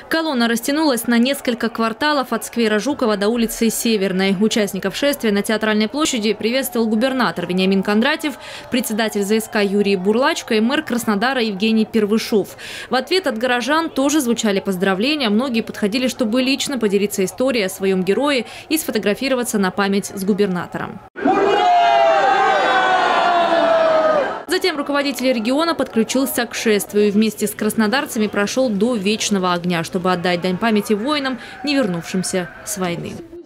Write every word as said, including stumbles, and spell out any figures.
Колонна растянулась на несколько кварталов от сквера Жукова до улицы Северной. Участников шествия на Театральной площади приветствовал губернатор Вениамин Кондратьев, председатель ЗСК Юрий Бурлачко и мэр Краснодара Евгений Первышов. В ответ от горожан тоже звучали поздравления. Многие подходили, чтобы лично поделиться историей о своем герое и сфотографироваться на память с губернатором. Затем руководитель региона подключился к шествию и вместе с краснодарцами прошел до Вечного огня, чтобы отдать дань памяти воинам, не вернувшимся с войны.